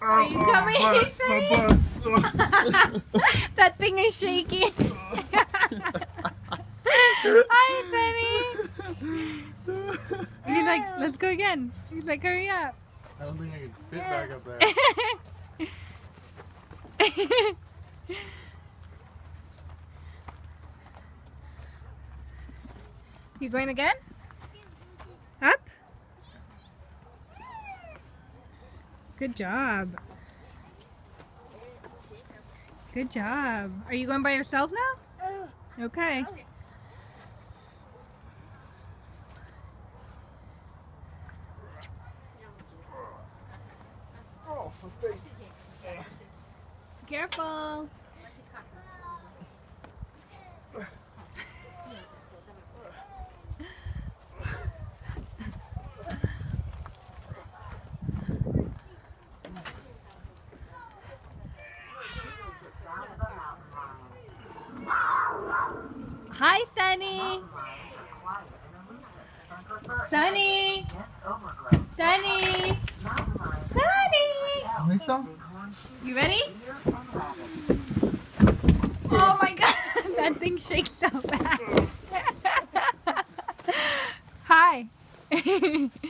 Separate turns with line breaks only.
Are you coming?
My butt.
That thing is shaking. Hi, Sunny. He's like, let's go again. He's like, hurry up.
I don't think I can fit back up there.
You going again? Up? Good job. Good job. Are you going by yourself now? Okay.
Oh, my face.
Careful. Hi, Sunny. Sunny. Sunny. Sunny.
¿Listo?
You ready? Oh my god, that thing shakes so bad. Hi.